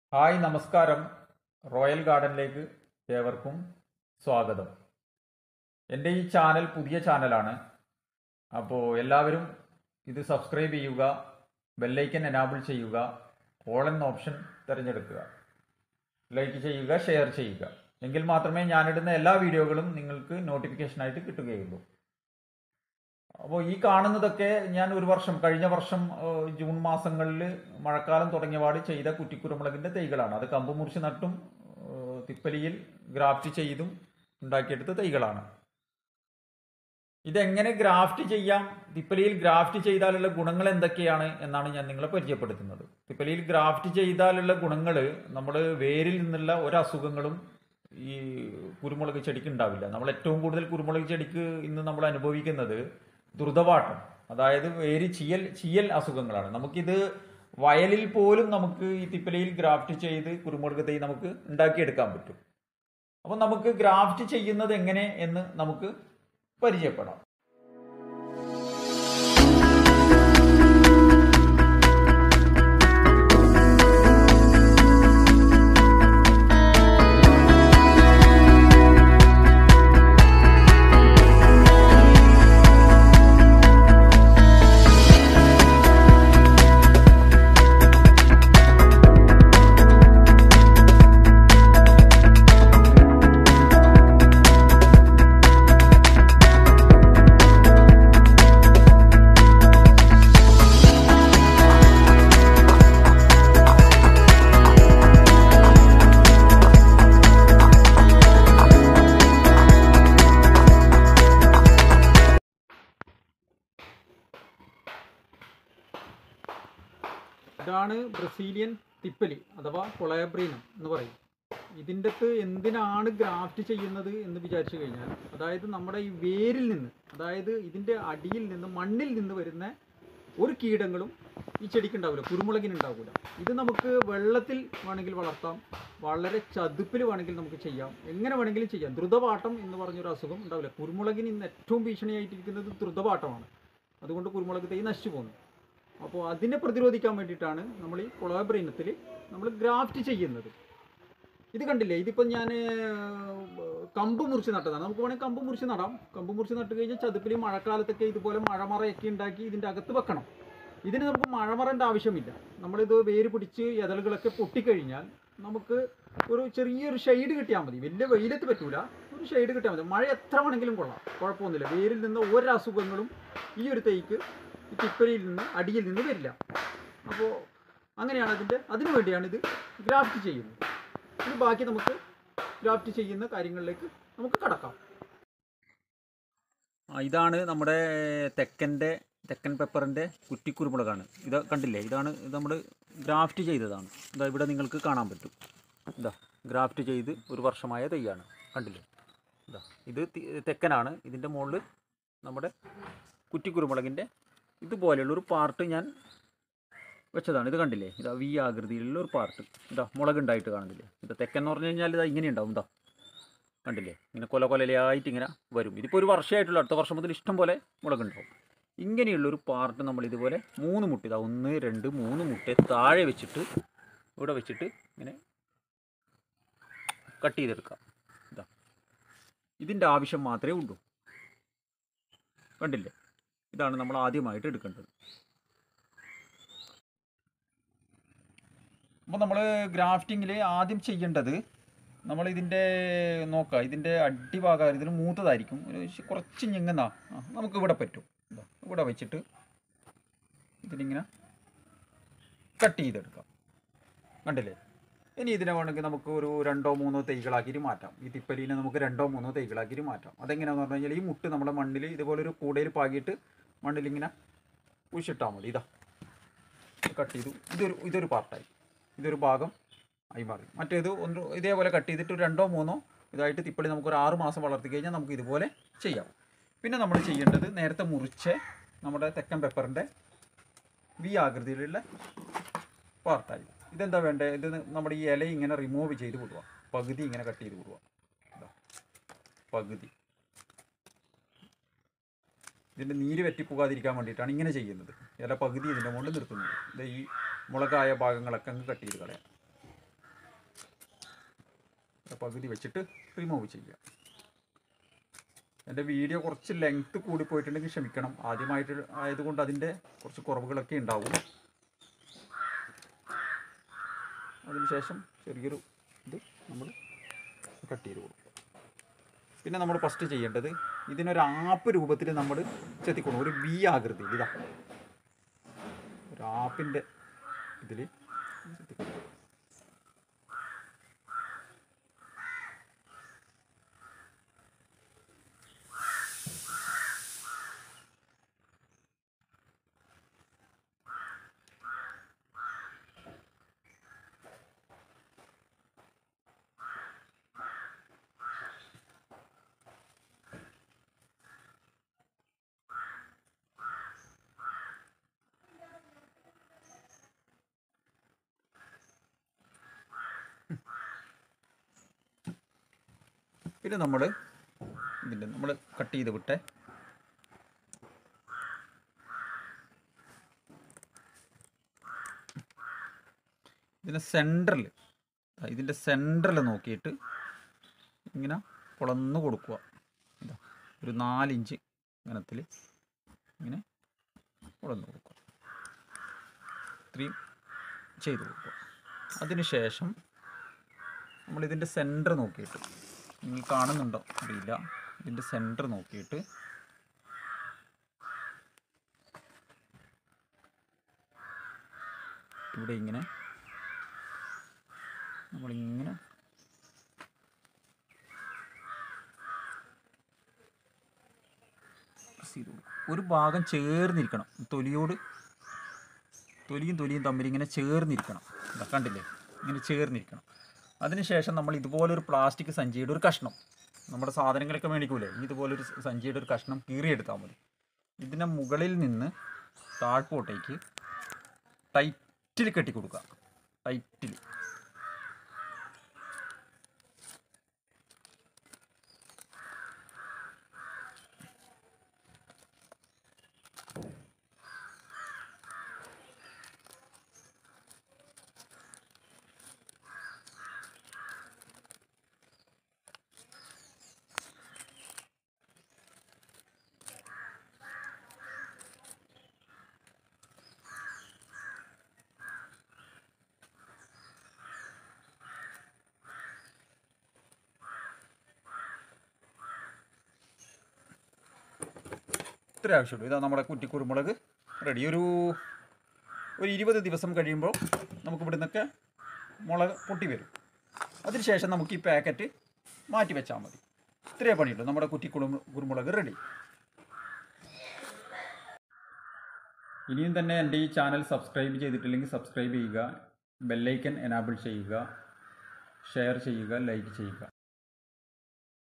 Hi നമസ്കാരം. Royal ഗാർഡനിലേക്ക് ഏവർക്കും സ്വാഗതം. എൻ്റെ ഈ ചാനൽ പുതിയ ചാനലാണ്. അപ്പോൾ എല്ലാവരും ഇത് സബ്സ്ക്രൈബ് ചെയ്യുക, ബെല്ലൈക്കൻ എനാബിൾ ചെയ്യുക, ഓൾ എന്ന ഓപ്ഷൻ തിരഞ്ഞെടുക്കുക, ലൈക്ക് ചെയ്യുക, ഷെയർ ചെയ്യുക. എങ്കിൽ മാത്രമേ ഞാനിടുന്ന എല്ലാ വീഡിയോകളും നിങ്ങൾക്ക് നോട്ടിഫിക്കേഷനായിട്ട് കിട്ടുകയുള്ളൂ. അപ്പോൾ ഈ കാണുന്നതൊക്കെ ഞാൻ കഴിഞ്ഞ വർഷം ജൂൺ മാസങ്ങളിൽ മഴക്കാലം തുടങ്ങിയപാട് ചെയ്ത കുറ്റിക്കുരുമുളകിന്റെ തൈകളാണ്. അത് കമ്പ് മുറിച്ച് നട്ടും തിപ്പലിയിൽ ഗ്രാഫ്റ്റ് ചെയ്തും ഉണ്ടാക്കിയെടുത്ത തൈകളാണ്. ഇതെങ്ങനെ ഗ്രാഫ്റ്റ് ചെയ്യാം, തിപ്പലിയിൽ ഗ്രാഫ്റ്റ് ചെയ്താലുള്ള ഗുണങ്ങൾ എന്തൊക്കെയാണ് എന്നാണ് ഞാൻ നിങ്ങളെ പരിചയപ്പെടുത്തുന്നത്. തിപ്പലിയിൽ ഗ്രാഫ്റ്റ് ചെയ്താലുള്ള ഗുണങ്ങൾ, നമ്മൾ വേരിൽ നിന്നുള്ള ഒരസുഖങ്ങളും ഈ കുരുമുളക് ചെടിക്ക് ഉണ്ടാവില്ല. നമ്മൾ ഏറ്റവും കൂടുതൽ കുരുമുളക് ചെടിക്ക് ഇന്ന് നമ്മൾ അനുഭവിക്കുന്നത് ദ്രുതവാട്ടം, അതായത് വേര് ചീയൽ അസുഖങ്ങളാണ്. നമുക്കിത് വയലിൽ പോലും നമുക്ക് ഈ തിപ്പലയിൽ ഗ്രാഫ്റ്റ് ചെയ്ത് കുരുമുളക് തൈ നമുക്ക് ഉണ്ടാക്കിയെടുക്കാൻ പറ്റും. അപ്പം നമുക്ക് ഗ്രാഫ്റ്റ് ചെയ്യുന്നത് എങ്ങനെ എന്ന് നമുക്ക് പരിചയപ്പെടാം. ഇതാണ് ബ്രസീലിയൻ തിപ്പലി അഥവാ കൊളാബ്രീനം എന്ന് പറയും. ഇതിൻ്റെ എന്തിനാണ് ഗ്രാഫ്റ്റ് ചെയ്യുന്നത് എന്ന് വിചാരിച്ചു കഴിഞ്ഞാൽ, അതായത് നമ്മുടെ ഈ വേരിൽ നിന്ന്, അതായത് ഇതിൻ്റെ അടിയിൽ നിന്ന്, മണ്ണിൽ നിന്ന് വരുന്ന ഒരു കീടങ്ങളും ഈ ചെടിക്ക് ഉണ്ടാവില്ല, കുരുമുളകിനുണ്ടാവില്ല. ഇത് നമുക്ക് വെള്ളത്തിൽ വേണമെങ്കിൽ വളർത്താം, വളരെ ചതുപ്പിൽ വേണമെങ്കിൽ നമുക്ക് ചെയ്യാം, എങ്ങനെ വേണമെങ്കിലും ചെയ്യാം. ദ്രുതവാട്ടം എന്ന് പറഞ്ഞൊരു അസുഖം ഉണ്ടാവില്ല. കുരുമുളകിന് ഇന്ന് ഏറ്റവും ഭീഷണിയായിട്ടിരിക്കുന്നത് ദ്രുതവാട്ടമാണ്. അതുകൊണ്ട് കുരുമുളക് തൈ നശിച്ചു പോകുന്നു. അപ്പോൾ അതിനെ പ്രതിരോധിക്കാൻ വേണ്ടിയിട്ടാണ് നമ്മൾ ഈ കൊളാബ്രീനത്തിൽ നമ്മൾ ഗ്രാഫ്റ്റ് ചെയ്യുന്നത്. ഇത് കണ്ടില്ലേ, ഇതിപ്പോൾ ഞാൻ കമ്പ് മുറിച്ച് നട്ടതാണ്. നമുക്ക് വേണമെങ്കിൽ കമ്പ് മുറിച്ച് നടാം. കമ്പ് മുറിച്ച് നട്ട് കഴിഞ്ഞാൽ ചതുപ്പിൽ മഴക്കാലത്തൊക്കെ ഇതുപോലെ മഴമറയൊക്കെ ഉണ്ടാക്കി ഇതിൻ്റെ അകത്ത് വെക്കണം. ഇതിന് നമുക്ക് മഴമറേണ്ട ആവശ്യമില്ല. നമ്മളിത് വേര് പിടിച്ച് ഇതളുകളൊക്കെ പൊട്ടിക്കഴിഞ്ഞാൽ നമുക്ക് ഒരു ചെറിയൊരു ഷെയ്ഡ് കിട്ടിയാൽ മതി. വലിയ വെയിലത്ത് പറ്റൂല, ഒരു ഷെയ്ഡ് കിട്ടിയാൽ മതി. മഴ എത്ര വേണമെങ്കിലും കൊള്ളാം, കുഴപ്പമൊന്നുമില്ല. വേരിൽ നിന്ന് ഒരു അസുഖങ്ങളും ഈ ഒരു തൈക്ക് ഈ തിപ്പലിയിൽ നിന്ന്, അടിയിൽ നിന്ന് വരില്ല. അപ്പോൾ അങ്ങനെയാണ് അതിനു വേണ്ടിയാണ് ഇത് ഗ്രാഫ്റ്റ് ചെയ്യുന്നത്. ഇനി ബാക്കി നമുക്ക് ഗ്രാഫ്റ്റ് ചെയ്യുന്ന കാര്യങ്ങളിലേക്ക് നമുക്ക് കടക്കാം. ഇതാണ് നമ്മുടെ തെക്കൻ പെപ്പറിൻ്റെ കുറ്റിക്കുരുമുളകാണ്. ഇത് കണ്ടില്ലേ, ഇത് നമ്മൾ ഗ്രാഫ്റ്റ് ചെയ്തതാണ്. ഇതാ ഇവിടെ നിങ്ങൾക്ക് കാണാൻ പറ്റും. ഇതാ ഗ്രാഫ്റ്റ് ചെയ്ത് ഒരു വർഷമായ തൈയാണ്. കണ്ടില്ലേ, ഇതാ ഇത് തെക്കനാണ്. ഇതിൻ്റെ മുകളിൽ നമ്മുടെ കുറ്റിക്കുരുമുളകിൻ്റെ ഇതുപോലെയുള്ളൊരു പാർട്ട് ഞാൻ വെച്ചതാണ്. ഇത് കണ്ടില്ലേ, ഇതാ വി ആകൃതിയിലുള്ള ഒരു പാർട്ട്. ഇതാ മുളകുണ്ടായിട്ട് കാണുന്നില്ലേ. ഇത് തെക്കൻ എന്ന് പറഞ്ഞു കഴിഞ്ഞാൽ ഇതാ ഇങ്ങനെ ഉണ്ടാവും. ഇതാ കണ്ടില്ലേ, ഇങ്ങനെ കൊലയായിട്ട് ഇങ്ങനെ വരും. ഇതിപ്പോൾ ഒരു വർഷമായിട്ടുള്ള, അടുത്ത വർഷം മുതൽ ഇഷ്ടം പോലെ മുളകുണ്ടാവും. ഇങ്ങനെയുള്ളൊരു പാർട്ട് നമ്മൾ ഇതുപോലെ 3 മുട്ട, ഇതാ 1 2 3 മുട്ട താഴെ വെച്ചിട്ട് ഇവിടെ വെച്ചിട്ട് ഇങ്ങനെ കട്ട് ചെയ്തെടുക്കാം. ഇതാ ഇതിൻ്റെ ആവശ്യം മാത്രമേ ഉള്ളൂ. കണ്ടില്ലേ, ഇതാണ് നമ്മൾ ആദ്യമായിട്ട് എടുക്കേണ്ടത്. അപ്പോൾ നമ്മൾ ഗ്രാഫ്റ്റിങ്ങിൽ ആദ്യം ചെയ്യേണ്ടത്, നമ്മൾ ഇതിൻ്റെ ഇതിൻ്റെ അടിഭാഗം ഇതിന് മൂത്തതായിരിക്കും, കുറച്ച് ഞെങ്ങുന്ന നമുക്ക് ഇവിടെ പറ്റും. ഇവിടെ വെച്ചിട്ട് ഇതിനിങ്ങനെ കട്ട് ചെയ്തെടുക്കാം. കണ്ടില്ലേ, ഇനി ഇതിനെ വേണമെങ്കിൽ നമുക്ക് ഒരു 2 3 തൈകളാക്കിയിട്ട് മാറ്റാം. ഈ തിപ്പലീനെ നമുക്ക് 2 3 തൈകളാക്കിയിട്ട് മാറ്റാം. അതെങ്ങനെയാണെന്ന് പറഞ്ഞു കഴിഞ്ഞാൽ, ഈ മുട്ട് നമ്മുടെ മണ്ണിൽ ഇതുപോലൊരു കൂടയിൽ പാകിയിട്ട് മണ്ണിലിങ്ങനെ കുഴിച്ചിട്ടാൽ മതി. ഇതാ കട്ട് ചെയ്തു. ഇതൊരു പാർട്ടായി, ഇതൊരു ഭാഗം ആയി മാറി. മറ്റേത് ഇതേപോലെ കട്ട് ചെയ്തിട്ട് 2 3 ഇതായിട്ട് തിപ്പലി നമുക്കൊരു 6 മാസം വളർത്തി കഴിഞ്ഞാൽ നമുക്ക് ഇതുപോലെ ചെയ്യാം. പിന്നെ നമ്മൾ ചെയ്യേണ്ടത്, നേരത്തെ മുറിച്ച് നമ്മുടെ തെക്കൻ പെപ്പറിൻ്റെ വി ആകൃതിയിലുള്ള പാർട്ടായി. ഇതെന്താ വേണ്ടത്, ഇത് നമ്മുടെ ഈ ഇല ഇങ്ങനെ റിമൂവ് ചെയ്ത് വിടുക, പകുതി ഇങ്ങനെ കട്ട് ചെയ്ത് വിടുക. പകുതി ഇതിൻ്റെ നീര് വറ്റിപ്പോകാതിരിക്കാൻ വേണ്ടിയിട്ടാണ് ഇങ്ങനെ ചെയ്യുന്നത്. ഇല പകുതി ഇതിൻ്റെ മുകളിൽ നിർത്തുന്നത്. ഇത് ഈ മുളകായ ഭാഗങ്ങളൊക്കെ അങ്ങ് കട്ട് ചെയ്ത് കളയാം. പകുതി വെച്ചിട്ട് റിമൂവ് ചെയ്യുക. എൻ്റെ വീഡിയോ കുറച്ച് ലെങ്ത്ത് കൂടിപ്പോയിട്ടുണ്ടെങ്കിൽ ക്ഷമിക്കണം. ആദ്യമായിട്ട് ആയതുകൊണ്ട് അതിൻ്റെ കുറച്ച് കുറവുകളൊക്കെ ഉണ്ടാവും. അതിനുശേഷം ചെറിയൊരു ഇത് നമ്മൾ കട്ട് ചെയ്ത് കൊടുക്കുക. പിന്നെ നമ്മൾ ഫസ്റ്റ് ചെയ്യേണ്ടത് ഇതിനൊരു ആപ്പ് രൂപത്തിൽ നമ്മൾ ചെത്തിക്കൊള്ളു. ഒരു വി ആകൃതിയിൽ ഇതാ ഒരു ആപ്പിൻ്റെ ഇതിൽ ചെത്തിക്കൊള്ളു. പിന്നെ നമ്മൾ കട്ട് ചെയ്ത് വിട്ടേ ഇതിൻ്റെ സെൻറ്ററിൽ നോക്കിയിട്ട് ഇങ്ങനെ പൊളന്ന് കൊടുക്കുക. ഇതാ ഒരു 4 ഇഞ്ച് ഇങ്ങനത്തിൽ ഇങ്ങനെ പൊളന്ന് കൊടുക്കുക. ഇത്രയും ചെയ്ത് കൊടുക്കുക. അതിനുശേഷം നമ്മളിതിൻ്റെ സെൻറ്റർ നോക്കിയിട്ട്, നിങ്ങൾ കാണുന്നുണ്ടോ അറിയില്ല, ഇതിൻ്റെ സെൻറ്റർ നോക്കിയിട്ട് ഇവിടെ ഇങ്ങനെ നമ്മളിങ്ങനെ ഒരു ഭാഗം ചേർന്നിരിക്കണം. തൊലിയും തമ്മിൽ ഇങ്ങനെ ചേർന്നിരിക്കണം. കണ്ടില്ലേ, ഇങ്ങനെ ചേർന്നിരിക്കണം. അതിനുശേഷം നമ്മൾ ഇതുപോലൊരു പ്ലാസ്റ്റിക് സഞ്ചിയുടെ ഒരു കഷ്ണം, നമ്മുടെ സാധനങ്ങളൊക്കെ മേടിക്കൂലേ, ഇതുപോലൊരു സഞ്ചിയുടെ ഒരു കഷ്ണം കീറിയെടുത്താൽ മതി. ഇതിൻ്റെ മുകളിൽ നിന്ന് താഴ്പോട്ടേക്ക് ടൈറ്റിൽ കെട്ടിക്കൊടുക്കുക. ടൈറ്റിൽ ഇത്ര ആവശ്യമുള്ളൂ. ഇതാ നമ്മുടെ കുറ്റിക്കുരുമുളക് റെഡി. ഒരു 20 ദിവസം കഴിയുമ്പോൾ നമുക്ക് ഇവിടെ നിന്നൊക്കെ മുളക് പൊട്ടി വരും. അതിനുശേഷം നമുക്ക് ഈ പാക്കറ്റ് മാറ്റി വെച്ചാൽ മതി. ഇത്രയേ പണിയുള്ളൂ. നമ്മുടെ കുറ്റിക്കുരുമുളക് റെഡി. ഇനിയും തന്നെ എൻ്റെ ഈ ചാനൽ സബ്സ്ക്രൈബ് ചെയ്തിട്ടില്ലെങ്കിൽ സബ്സ്ക്രൈബ് ചെയ്യുക, ബെല്ലൈക്കൻ എനാബിൾ ചെയ്യുക, ഷെയർ ചെയ്യുക, ലൈക്ക് ചെയ്യുക.